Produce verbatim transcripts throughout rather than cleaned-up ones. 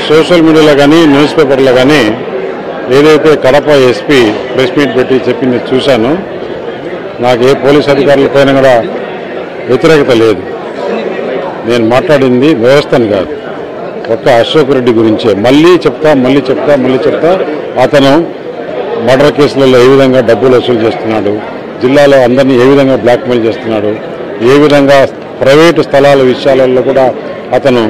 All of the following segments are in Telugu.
సోషల్ మీడియాలో కానీ న్యూస్ పేపర్లో కానీ ఏదైతే కడప ఎస్పీ ప్రెస్ మీట్ పెట్టి చెప్పింది చూశాను. నాకు ఏ పోలీస్ అధికారులపైన కూడా వ్యతిరేకత లేదు. నేను మాట్లాడింది వ్యవస్థను కాదు, ఒక్క అశోక్ రెడ్డి గురించే. మళ్ళీ చెప్తా మళ్ళీ చెప్తా మళ్ళీ చెప్తా అతను మర్డర్ కేసులలో ఏ విధంగా డబ్బులు వసూలు చేస్తున్నాడు, జిల్లాలో అందరినీ ఏ విధంగా బ్లాక్మెయిల్ చేస్తున్నాడు, ఏ విధంగా ప్రైవేటు స్థలాల విషయాలలో కూడా అతను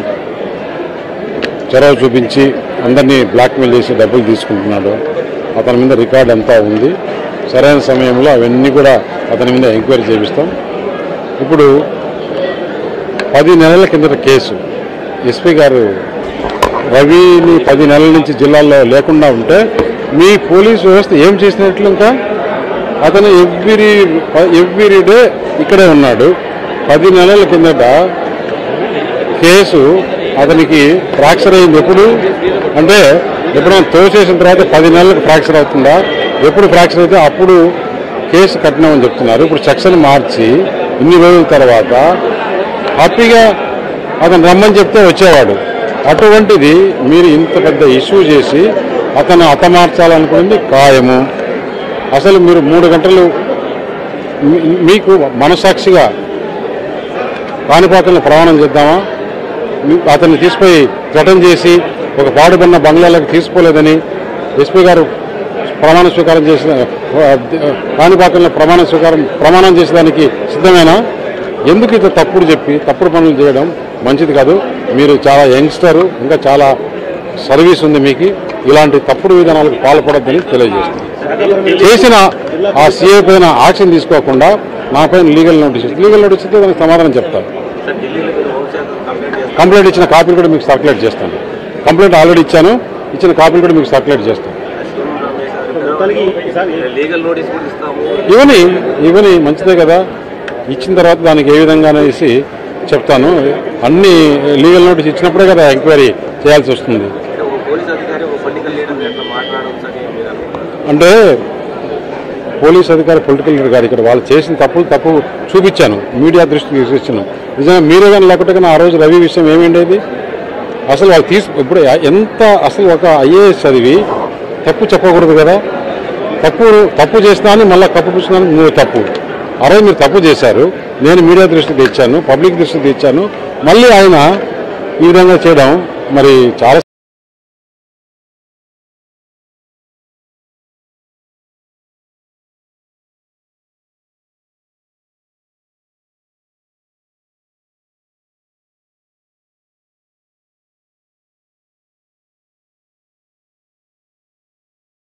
చొరవ చూపించి అందరినీ బ్లాక్మెయిల్ చేసి డబ్బులు తీసుకుంటున్నాడు. అతని మీద రికార్డ్ అంతా ఉంది. సరైన సమయంలో అవన్నీ కూడా అతని మీద ఎంక్వైరీ చేపిస్తాం. ఇప్పుడు పది నెలల కిందట కేసు ఎస్పీ గారు రవిని పది నెలల నుంచి జిల్లాల్లో లేకుండా ఉంటే మీ పోలీసు వ్యవస్థ ఏం చేసినట్లు? ఇంకా అతను ఎవ్రీ ఎవ్రీ డే ఇక్కడే ఉన్నాడు. పది నెలల కిందట కేసు అతనికి ఫ్రాక్చర్ అయింది. ఎప్పుడు అంటే ఎప్పుడైనా తోసేసిన తర్వాత పది నెలలకు ఫ్రాక్చర్ అవుతుందా? ఎప్పుడు ఫ్రాక్చర్ అయితే అప్పుడు కేసు కట్టినామని చెప్తున్నారు. ఇప్పుడు సెక్షన్ మార్చి ఇన్ని రోజుల తర్వాత హ్యాపీగా అతను రమ్మని చెప్తే వచ్చేవాడు. అటువంటిది మీరు ఇంత పెద్ద ఇష్యూ చేసి అతను హతమార్చాలనుకున్నది ఖాయము. అసలు మీరు మూడు గంటలు మీకు మనసాక్షిగా కాణిపాకంలో ప్రమాణం చేద్దామా? అతన్ని తీసుకుపోయి థ్రెటన్ చేసి ఒక పాడుబడిన బంగ్లాలకు తీసుకోలేదని ఎస్పీ గారు ప్రమాణ స్వీకారం చేసిన కాణిపాకంలో ప్రమాణ స్వీకారం ప్రమాణం చేసేదానికి సిద్ధమేనా? ఎందుకు ఇది తప్పుడు చెప్పి తప్పుడు పనులు చేయడం మంచిది కాదు. మీరు చాలా యంగ్స్టరు, ఇంకా చాలా సర్వీస్ ఉంది మీకు. ఇలాంటి తప్పుడు విధానాలకు పాల్పడద్దని తెలియజేస్తుంది. చేసిన ఆ సీఏ పైన యాక్షన్ తీసుకోకుండా నా పైన లీగల్ నోటీస్ లీగల్ నోటీస్ ఇస్తే దానికి సమాధానం చెప్తాను. కంప్లైంట్ ఇచ్చిన కాపీలు కూడా మీకు సర్క్యులేట్ చేస్తాను. కంప్లైంట్ ఆల్రెడీ ఇచ్చాను, ఇచ్చిన కాపీలు కూడా మీకు సర్క్యులేట్ చేస్తాను. ఇవని ఇవని మంచిదే కదా. ఇచ్చిన తర్వాత దానికి ఏ విధంగా అనేసి చెప్తాను. అన్ని లీగల్ నోటీస్ ఇచ్చినప్పుడే కదా ఎంక్వైరీ చేయాల్సి వస్తుంది. అంటే పోలీస్ అధికారి పొలిటికల్ లీడర్ గారు ఇక్కడ వాళ్ళు చేసిన తప్పులు తప్పు చూపించాను, మీడియా దృష్టికి తీసుకొచ్చాను. నిజంగా మీరే కానీ లేకపోతే కానీ ఆ రోజు రవి విషయం ఏమేండేది? అసలు వాళ్ళు తీసు ఇప్పుడు ఎంత అసలు ఒక ఐఏఎస్ చదివి తప్పు చెప్పకూడదు కదా. తప్పు తప్పు చేసినా అని మళ్ళీ కప్పు పుచ్చినా నువ్వు తప్పు. ఆ రోజు మీరు తప్పు చేశారు, నేను మీడియా దృష్టికి తెచ్చాను, పబ్లిక్ దృష్టికి తెచ్చాను. మళ్ళీ ఆయన ఈ విధంగా చేయడం మరి చాలా